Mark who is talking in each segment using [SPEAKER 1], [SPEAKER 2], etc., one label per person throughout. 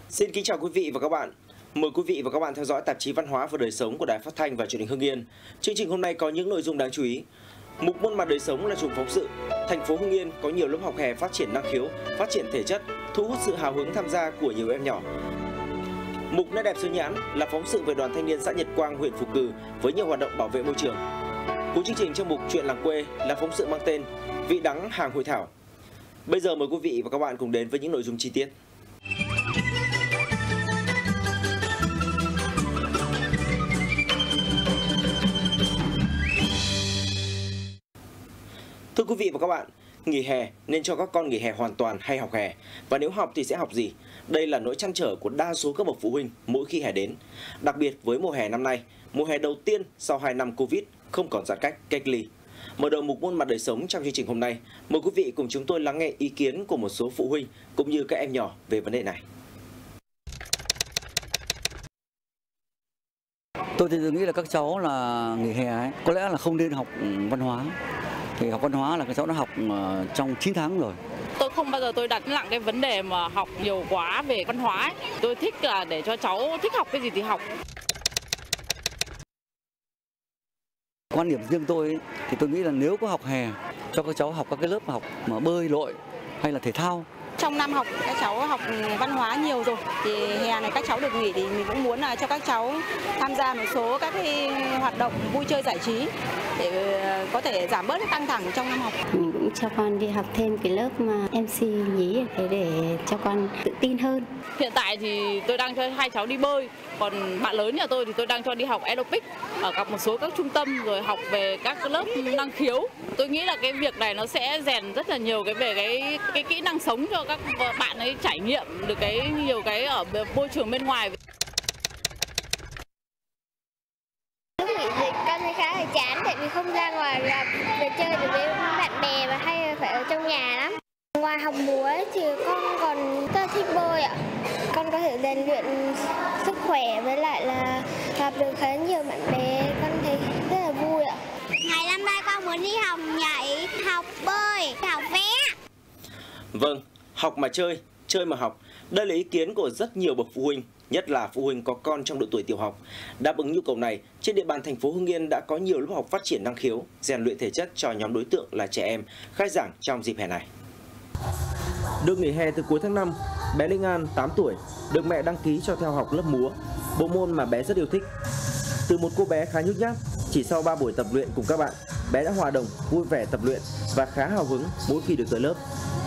[SPEAKER 1] Xin kính chào quý vị và các bạn. Mời quý vị và các bạn theo dõi tạp chí Văn hóa và Đời sống của Đài Phát thanh và Truyền hình Hưng Yên. Chương trình hôm nay có những nội dung đáng chú ý. Mục môn mặt đời sống là chùm phóng sự. Thành phố Hưng Yên có nhiều lớp học hè phát triển năng khiếu, phát triển thể chất, thu hút sự hào hứng tham gia của nhiều em nhỏ. Mục nét đẹp xứ Nhãn là phóng sự về đoàn thanh niên xã Nhật Quang, huyện Phù Cử với nhiều hoạt động bảo vệ môi trường. Cuối chương trình trong mục Chuyện làng quê là phóng sự mang tên Vị đắng hàng hội thảo. Bây giờ mời quý vị và các bạn cùng đến với những nội dung chi tiết. Thưa quý vị và các bạn, nghỉ hè nên cho các con nghỉ hè hoàn toàn hay học hè? Và nếu học thì sẽ học gì? Đây là nỗi trăn trở của đa số các bậc phụ huynh mỗi khi hè đến. Đặc biệt với mùa hè năm nay, mùa hè đầu tiên sau 2 năm Covid không còn giãn cách ly. Mở đầu mục môn mặt đời sống trong chương trình hôm nay, mời quý vị cùng chúng tôi lắng nghe ý kiến của một số phụ huynh cũng như các em nhỏ về vấn đề này.
[SPEAKER 2] Tôi thì nghĩ là các cháu là nghỉ hè ấy, có lẽ là không nên học văn hóa. Thì học văn hóa là các cháu đã học trong 9 tháng rồi.
[SPEAKER 3] Tôi không bao giờ tôi đặt nặng cái vấn đề mà học nhiều quá về văn hóa ấy. Tôi thích là để cho cháu thích học cái gì thì học.
[SPEAKER 2] Quan điểm riêng tôi ấy, thì tôi nghĩ là nếu có học hè cho các cháu học các cái lớp học mà bơi lội hay là thể thao.
[SPEAKER 4] Trong năm học các cháu học văn hóa nhiều rồi thì hè này các cháu được nghỉ thì mình cũng muốn là cho các cháu tham gia một số các cái hoạt động vui chơi giải trí để có thể giảm bớt cái căng thẳng trong năm học.
[SPEAKER 5] Mình cũng cho con đi học thêm cái lớp mà MC nhí để cho con tự tin hơn.
[SPEAKER 3] Hiện tại thì tôi đang cho hai cháu đi bơi, còn bạn lớn nhà tôi thì tôi đang cho đi học aerobic ở gặp một số các trung tâm rồi học về các lớp năng khiếu. Tôi nghĩ là cái việc này nó sẽ rèn rất là nhiều về cái kỹ năng sống cho các bạn ấy trải nghiệm được nhiều cái ở môi trường bên ngoài.
[SPEAKER 6] Lúc nghỉ dịch con thấy khá là chán tại vì không ra ngoài để chơi được với bạn bè và hay phải ở trong nhà lắm. Ngoài học múa thì con còn rất thích bơi ạ. Con có thể rèn luyện sức khỏe với lại là gặp được khá nhiều bạn bè, con thấy rất là vui ạ. Ngày năm nay con muốn đi học nhảy, học bơi, học vẽ.
[SPEAKER 1] Vâng, học mà chơi, chơi mà học. Đây là ý kiến của rất nhiều bậc phụ huynh, nhất là phụ huynh có con trong độ tuổi tiểu học. Đáp ứng nhu cầu này, trên địa bàn thành phố Hưng Yên đã có nhiều lớp học phát triển năng khiếu, rèn luyện thể chất cho nhóm đối tượng là trẻ em khai giảng trong dịp hè này. Được nghỉ hè từ cuối tháng 5, bé Linh An 8 tuổi được mẹ đăng ký cho theo học lớp múa, bộ môn mà bé rất yêu thích. Từ một cô bé khá nhút nhát, chỉ sau 3 buổi tập luyện cùng các bạn, bé đã hòa đồng, vui vẻ tập luyện và khá hào hứng mỗi khi được tới lớp.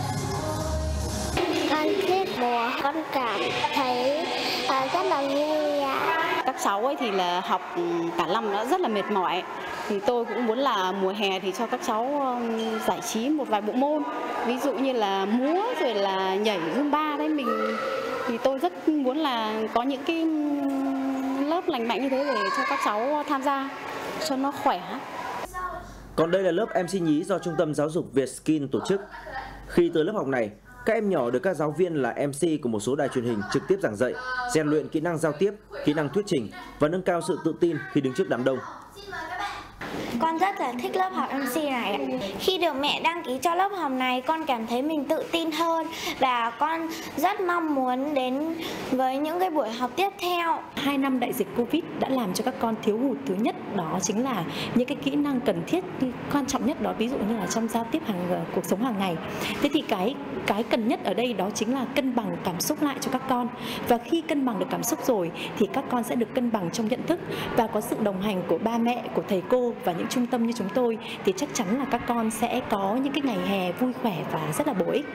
[SPEAKER 6] Con thích múa, con cảm thấy rất là vui ạ.
[SPEAKER 4] Các cháu ấy thì là học cả năm nó rất là mệt mỏi. Thì tôi cũng muốn là mùa hè thì cho các cháu giải trí một vài bộ môn, ví dụ như là múa rồi là nhảy Zumba đấy thì tôi rất muốn là có những cái lớp lành mạnh như thế để cho các cháu tham gia cho nó khỏe.
[SPEAKER 1] Còn đây là lớp MC nhí do Trung tâm Giáo dục Vietskin tổ chức. Khi tới lớp học này, các em nhỏ được các giáo viên là MC của một số đài truyền hình trực tiếp giảng dạy, rèn luyện kỹ năng giao tiếp, kỹ năng thuyết trình và nâng cao sự tự tin khi đứng trước đám đông.
[SPEAKER 6] Con rất là thích lớp học MC này. Khi được mẹ đăng ký cho lớp học này, con cảm thấy mình tự tin hơn và con rất mong muốn đến với những cái buổi học tiếp theo.
[SPEAKER 7] 2 năm đại dịch Covid đã làm cho các con thiếu hụt thứ nhất, đó chính là những cái kỹ năng cần thiết quan trọng nhất đó, ví dụ như là trong giao tiếp cuộc sống hàng ngày. Thế thì cái cần nhất ở đây đó chính là cân bằng cảm xúc lại cho các con. Và khi cân bằng được cảm xúc rồi thì các con sẽ được cân bằng trong nhận thức và có sự đồng hành của ba mẹ, của thầy cô và những trung tâm như chúng tôi thì chắc chắn là các con sẽ có những cái ngày hè vui khỏe và rất là bổ ích.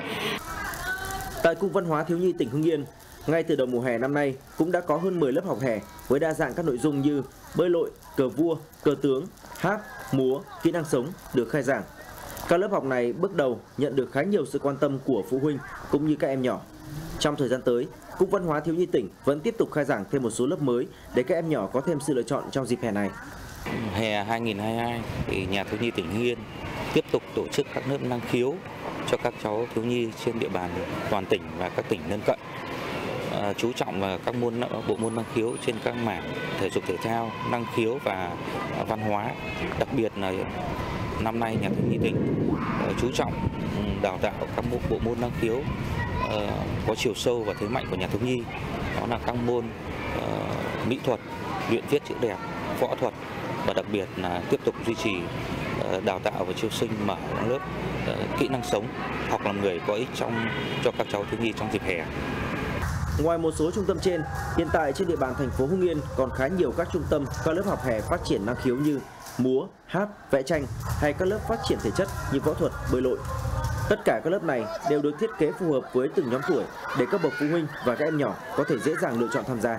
[SPEAKER 1] Tại Cung Văn hóa Thiếu nhi tỉnh Hưng Yên, ngay từ đầu mùa hè năm nay cũng đã có hơn 10 lớp học hè với đa dạng các nội dung như bơi lội, cờ vua, cờ tướng, hát, múa, kỹ năng sống được khai giảng. Các lớp học này bước đầu nhận được khá nhiều sự quan tâm của phụ huynh cũng như các em nhỏ. Trong thời gian tới, Cục Văn hóa Thiếu nhi tỉnh vẫn tiếp tục khai giảng thêm một số lớp mới để các em nhỏ có thêm sự lựa chọn trong dịp hè này.
[SPEAKER 8] Hè 2022 thì Nhà Thiếu nhi tỉnh Hưng Yên tiếp tục tổ chức các lớp năng khiếu cho các cháu thiếu nhi trên địa bàn toàn tỉnh và các tỉnh lân cận. Chú trọng vào các bộ môn năng khiếu trên các mảng thể dục thể thao, năng khiếu và văn hóa. Đặc biệt là năm nay Nhà Thiếu nhi tỉnh chú trọng đào tạo các bộ môn năng khiếu có chiều sâu và thế mạnh của nhà thiếu nhi, đó là các môn mỹ thuật, luyện viết chữ đẹp, võ thuật và đặc biệt là tiếp tục duy trì đào tạo và chiêu sinh mở lớp kỹ năng sống, học làm người có ích cho các cháu thiếu nhi trong dịp hè.
[SPEAKER 1] Ngoài một số trung tâm trên, hiện tại trên địa bàn thành phố Hưng Yên còn khá nhiều các trung tâm, các lớp học hè phát triển năng khiếu như múa, hát, vẽ tranh hay các lớp phát triển thể chất như võ thuật, bơi lội. Tất cả các lớp này đều được thiết kế phù hợp với từng nhóm tuổi để các bậc phụ huynh và các em nhỏ có thể dễ dàng lựa chọn tham gia.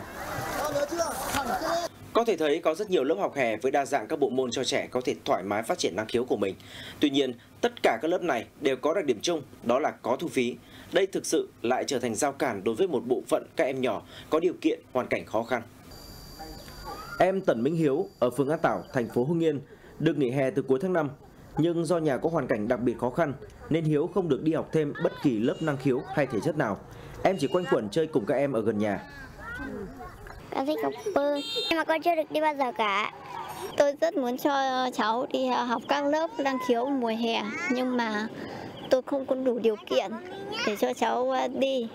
[SPEAKER 1] Có thể thấy có rất nhiều lớp học hè với đa dạng các bộ môn cho trẻ có thể thoải mái phát triển năng khiếu của mình. Tuy nhiên, tất cả các lớp này đều có đặc điểm chung, đó là có thu phí. Đây thực sự lại trở thành rào cản đối với một bộ phận các em nhỏ có điều kiện, hoàn cảnh khó khăn. Em Tần Minh Hiếu ở phường An Tảo, thành phố Hưng Yên được nghỉ hè từ cuối tháng 5. Nhưng do nhà có hoàn cảnh đặc biệt khó khăn nên Hiếu không được đi học thêm bất kỳ lớp năng khiếu hay thể chất nào. Em chỉ quanh quẩn chơi cùng các em ở gần nhà.
[SPEAKER 6] Con thích học bơi, nhưng mà con chưa được đi bao giờ cả.
[SPEAKER 5] Tôi rất muốn cho cháu đi học các lớp năng khiếu mùa hè, nhưng mà tôi không có đủ điều kiện để cho cháu đi.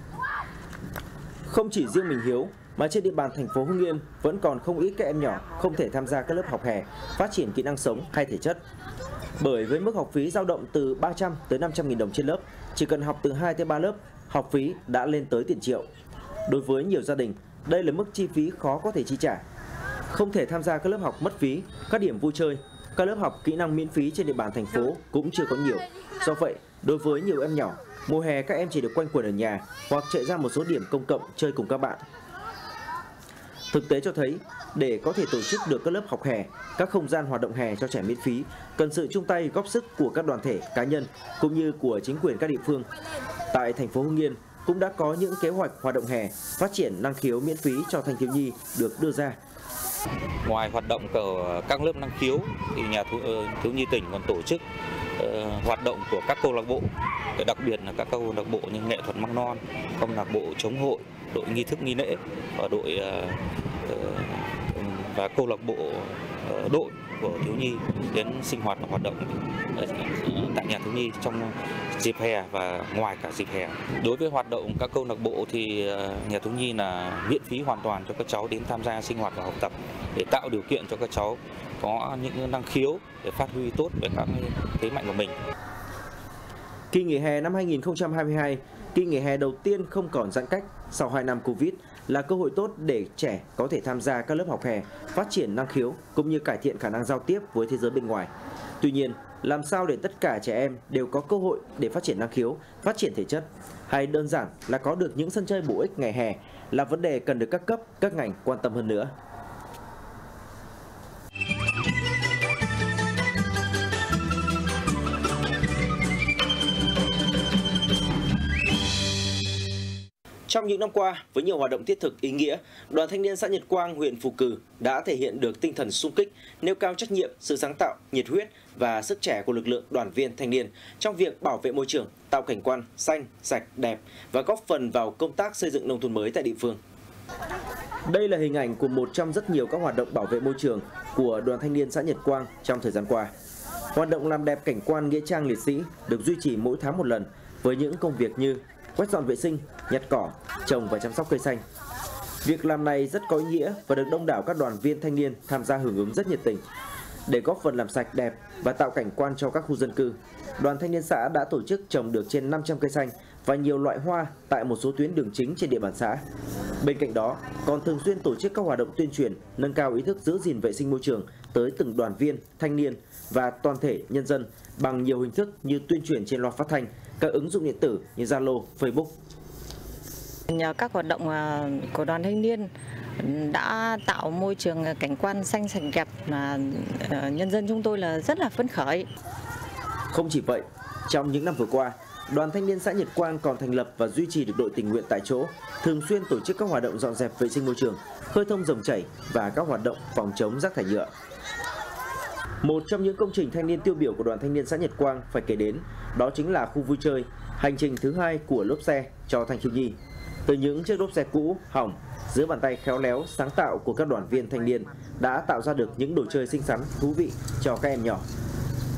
[SPEAKER 1] Không chỉ riêng mình Hiếu, mà trên địa bàn thành phố Hưng Yên vẫn còn không ít các em nhỏ không thể tham gia các lớp học hè, phát triển kỹ năng sống hay thể chất. Bởi với mức học phí dao động từ 300 tới 500.000 đồng trên lớp, chỉ cần học từ 2 tới 3 lớp, học phí đã lên tới tiền triệu. Đối với nhiều gia đình, đây là mức chi phí khó có thể chi trả. Không thể tham gia các lớp học mất phí, các điểm vui chơi, các lớp học kỹ năng miễn phí trên địa bàn thành phố cũng chưa có nhiều. Do vậy, đối với nhiều em nhỏ, mùa hè các em chỉ được quanh quẩn ở nhà hoặc chạy ra một số điểm công cộng chơi cùng các bạn. Thực tế cho thấy, để có thể tổ chức được các lớp học hè, các không gian hoạt động hè cho trẻ miễn phí, cần sự chung tay góp sức của các đoàn thể, cá nhân cũng như của chính quyền các địa phương. Tại thành phố Hưng Yên cũng đã có những kế hoạch hoạt động hè, phát triển năng khiếu miễn phí cho thanh thiếu nhi được đưa ra.
[SPEAKER 8] Ngoài hoạt động của các lớp năng khiếu thì nhà thiếu nhi tỉnh còn tổ chức hoạt động của các câu lạc bộ, đặc biệt là các câu lạc bộ như nghệ thuật măng non, câu lạc bộ chống hội, đội nghi thức nghi lễ và câu lạc bộ đội của thiếu nhi đến sinh hoạt và hoạt động tại nhà thiếu nhi trong dịp hè và ngoài cả dịp hè. Đối với hoạt động các câu lạc bộ thì nhà thiếu nhi là miễn phí hoàn toàn cho các cháu đến tham gia sinh hoạt và học tập để tạo điều kiện cho các cháu có những năng khiếu để phát huy tốt về các thế mạnh của mình.
[SPEAKER 1] Kỳ nghỉ hè năm 2022, kỳ nghỉ hè đầu tiên không còn giãn cách sau 2 năm Covid là cơ hội tốt để trẻ có thể tham gia các lớp học hè, phát triển năng khiếu cũng như cải thiện khả năng giao tiếp với thế giới bên ngoài. Tuy nhiên, làm sao để tất cả trẻ em đều có cơ hội để phát triển năng khiếu, phát triển thể chất, hay đơn giản là có được những sân chơi bổ ích ngày hè là vấn đề cần được các cấp, các ngành quan tâm hơn nữa. Trong những năm qua, với nhiều hoạt động thiết thực ý nghĩa, Đoàn Thanh niên xã Nhật Quang, huyện Phù Cử đã thể hiện được tinh thần xung kích, nêu cao trách nhiệm, sự sáng tạo, nhiệt huyết và sức trẻ của lực lượng đoàn viên thanh niên trong việc bảo vệ môi trường, tạo cảnh quan xanh, sạch, đẹp và góp phần vào công tác xây dựng nông thôn mới tại địa phương. Đây là hình ảnh của một trong rất nhiều các hoạt động bảo vệ môi trường của Đoàn Thanh niên xã Nhật Quang trong thời gian qua. Hoạt động làm đẹp cảnh quan nghĩa trang liệt sĩ được duy trì mỗi tháng một lần với những công việc như quét dọn vệ sinh, nhặt cỏ, trồng và chăm sóc cây xanh. Việc làm này rất có ý nghĩa và được đông đảo các đoàn viên thanh niên tham gia hưởng ứng rất nhiệt tình. Để góp phần làm sạch đẹp và tạo cảnh quan cho các khu dân cư, Đoàn Thanh niên xã đã tổ chức trồng được trên 500 cây xanh và nhiều loại hoa tại một số tuyến đường chính trên địa bàn xã. Bên cạnh đó, còn thường xuyên tổ chức các hoạt động tuyên truyền, nâng cao ý thức giữ gìn vệ sinh môi trường tới từng đoàn viên, thanh niên và toàn thể nhân dân bằng nhiều hình thức như tuyên truyền trên loa phát thanh, các ứng dụng điện tử như Zalo, Facebook.
[SPEAKER 9] Nhờ các hoạt động của Đoàn Thanh niên đã tạo môi trường cảnh quan xanh sạch đẹp mà nhân dân chúng tôi là rất là phấn khởi.
[SPEAKER 1] Không chỉ vậy, trong những năm vừa qua, Đoàn Thanh niên xã Nhật Quang còn thành lập và duy trì được đội tình nguyện tại chỗ, thường xuyên tổ chức các hoạt động dọn dẹp vệ sinh môi trường, khơi thông dòng chảy và các hoạt động phòng chống rác thải nhựa. Một trong những công trình thanh niên tiêu biểu của Đoàn Thanh niên xã Nhật Quang phải kể đến, đó chính là khu vui chơi, hành trình thứ 2 của lốp xe cho thanh thiếu nhi. Từ những chiếc lốp xe cũ, hỏng, dưới bàn tay khéo léo, sáng tạo của các đoàn viên thanh niên đã tạo ra được những đồ chơi xinh xắn, thú vị cho các em nhỏ.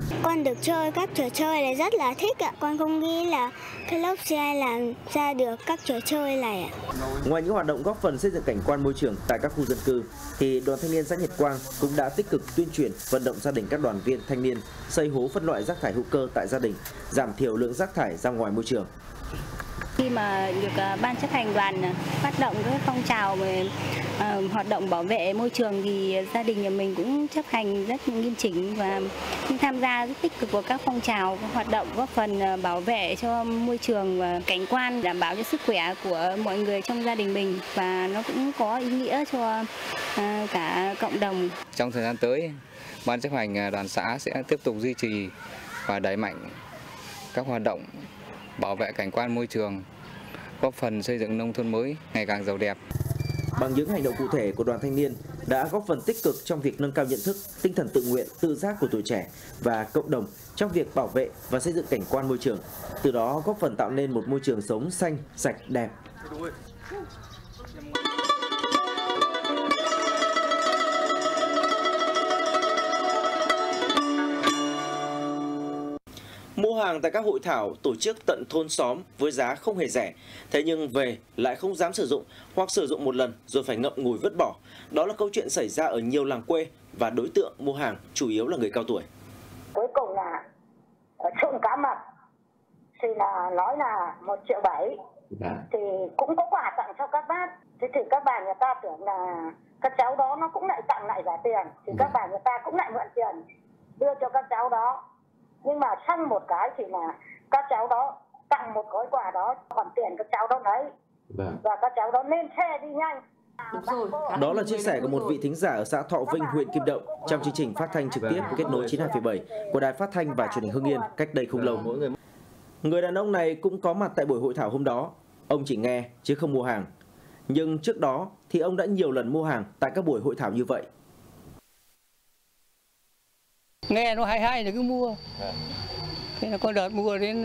[SPEAKER 6] Con được chơi các trò chơi này rất là thích ạ. Con không nghĩ là cái lớp sẽ làm ra được các trò chơi này ạ.
[SPEAKER 1] Ngoài những hoạt động góp phần xây dựng cảnh quan môi trường tại các khu dân cư, thì Đoàn Thanh niên xã Nhật Quang cũng đã tích cực tuyên truyền vận động gia đình các đoàn viên thanh niên xây hố phân loại rác thải hữu cơ tại gia đình, giảm thiểu lượng rác thải ra ngoài môi trường.
[SPEAKER 4] Khi mà được ban chấp hành đoàn phát động cái phong trào về hoạt động bảo vệ môi trường thì gia đình nhà mình cũng chấp hành rất nghiêm chỉnh và tham gia rất tích cực vào các phong trào, các hoạt động góp phần bảo vệ cho môi trường và cảnh quan, đảm bảo cho sức khỏe của mọi người trong gia đình mình, và nó cũng có ý nghĩa cho cả cộng đồng.
[SPEAKER 10] Trong thời gian tới, ban chấp hành đoàn xã sẽ tiếp tục duy trì và đẩy mạnh các hoạt động bảo vệ cảnh quan môi trường, góp phần xây dựng nông thôn mới ngày càng giàu đẹp.
[SPEAKER 1] Bằng những hành động cụ thể của Đoàn Thanh niên đã góp phần tích cực trong việc nâng cao nhận thức, tinh thần tự nguyện, tự giác của tuổi trẻ và cộng đồng trong việc bảo vệ và xây dựng cảnh quan môi trường, từ đó góp phần tạo nên một môi trường sống xanh, sạch, đẹp. Mua hàng tại các hội thảo tổ chức tận thôn xóm với giá không hề rẻ, thế nhưng về lại không dám sử dụng hoặc sử dụng một lần rồi phải ngậm ngùi vứt bỏ. Đó là câu chuyện xảy ra ở nhiều làng quê và đối tượng mua hàng chủ yếu là người cao tuổi.
[SPEAKER 11] Cuối cùng là trộn cá mập thì là nói là 1,7 triệu, thì cũng có quà tặng cho các bác. Thế thì các bà người ta tưởng là các cháu đó nó cũng lại tặng lại giả tiền, thì các bà người ta cũng lại mượn tiền đưa cho các cháu đó. Nhưng mà xong một cái thì là các cháu đó tặng một gói quà đó, còn tiền các cháu đó lấy. Và các cháu đó lên xe đi nhanh.
[SPEAKER 1] Đó là chia sẻ của một vị thính giả ở xã Thọ Vinh, huyện Kim Động trong chương trình phát thanh trực tiếp Kết nối 92,7 của Đài Phát thanh và Truyền hình Hưng Yên cách đây không lâu. Người đàn ông này cũng có mặt tại buổi hội thảo hôm đó. Ông chỉ nghe chứ không mua hàng. Nhưng trước đó thì ông đã nhiều lần mua hàng tại các buổi hội thảo như vậy.
[SPEAKER 12] Nghe nó hay thì cứ mua. Thế là con đợt mua đến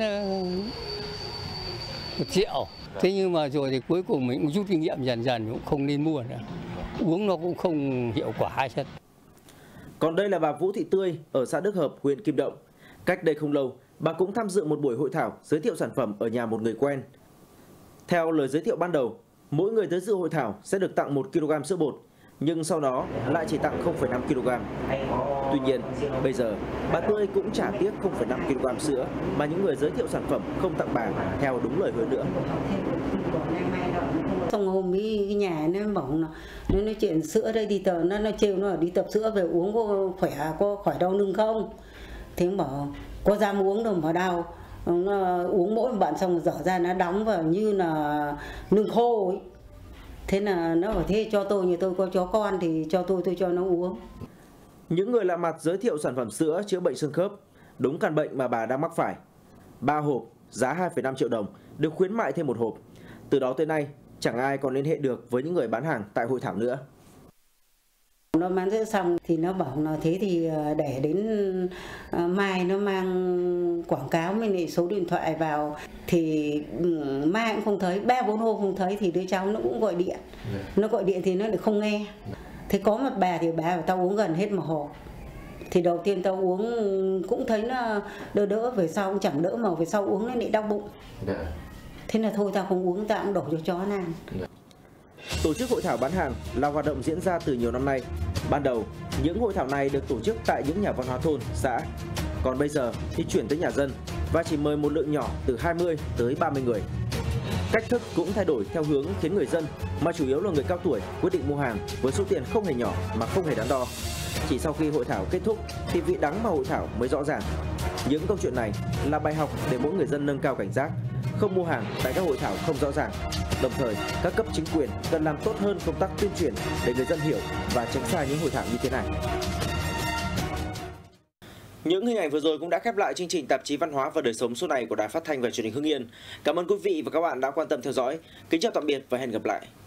[SPEAKER 12] 1 triệu. Thế nhưng mà rồi thì cuối cùng mình cũng rút kinh nghiệm dần dần cũng không nên mua nữa. Uống nó cũng không hiệu quả hay thật.
[SPEAKER 1] Còn đây là bà Vũ Thị Tươi ở xã Đức Hợp, huyện Kim Động. Cách đây không lâu, bà cũng tham dự một buổi hội thảo giới thiệu sản phẩm ở nhà một người quen. Theo lời giới thiệu ban đầu, mỗi người tới dự hội thảo sẽ được tặng 1 kg sữa bột, nhưng sau đó lại chỉ tặng 0,5 kg. Tuy nhiên, bây giờ bà Tươi cũng trả tiếc 0,5 kg sữa mà những người giới thiệu sản phẩm không tặng bà theo đúng lời hứa nữa.
[SPEAKER 13] Xong hôm ấy cái nhà nó bảo nó nói chuyện sữa đây đi tập, nó trêu nó đi tập sữa về uống có khỏe, có khỏi đau lưng không? Thế nó bảo có dám uống đâu mà đau. Nó uống mỗi một bạn xong dở ra nó đóng vào như là lưng khô ấy. Thế là nó bảo thế cho tôi, như tôi có chó con thì cho tôi cho nó uống.
[SPEAKER 1] Những người lạ mặt giới thiệu sản phẩm sữa chữa bệnh xương khớp, đúng căn bệnh mà bà đang mắc phải. 3 hộp giá 2,5 triệu đồng, được khuyến mại thêm 1 hộp. Từ đó tới nay, chẳng ai còn liên hệ được với những người bán hàng tại hội thảo nữa.
[SPEAKER 13] Nó bán sữa xong thì nó bảo là thế thì để đến mai nó mang quảng cáo với lại số điện thoại vào, thì mai cũng không thấy, 3-4 hôm không thấy thì đứa cháu nó cũng gọi điện. Nó gọi điện thì nó lại không nghe. Thế có một bà thì bà bảo tao uống gần hết một hộp. Thì đầu tiên tao uống cũng thấy nó đỡ, về sau cũng chẳng đỡ, mà về sau uống nó lại đau bụng. Thế là thôi tao không uống, tao cũng đổ cho chó ăn.
[SPEAKER 1] Tổ chức hội thảo bán hàng là hoạt động diễn ra từ nhiều năm nay. Ban đầu, những hội thảo này được tổ chức tại những nhà văn hóa thôn, xã. Còn bây giờ thì chuyển tới nhà dân và chỉ mời một lượng nhỏ từ 20 tới 30 người. Cách thức cũng thay đổi theo hướng khiến người dân, mà chủ yếu là người cao tuổi, quyết định mua hàng với số tiền không hề nhỏ mà không hề đắn đo. Chỉ sau khi hội thảo kết thúc thì vị đắng mà hội thảo mới rõ ràng. Những câu chuyện này là bài học để mỗi người dân nâng cao cảnh giác, không mua hàng tại các hội thảo không rõ ràng. Đồng thời, các cấp chính quyền cần làm tốt hơn công tác tuyên truyền để người dân hiểu và tránh xa những hội thảo như thế này. Những hình ảnh vừa rồi cũng đã khép lại chương trình tạp chí Văn hóa và Đời sống số này của Đài Phát thanh và Truyền hình Hưng Yên. Cảm ơn quý vị và các bạn đã quan tâm theo dõi. Kính chào tạm biệt và hẹn gặp lại.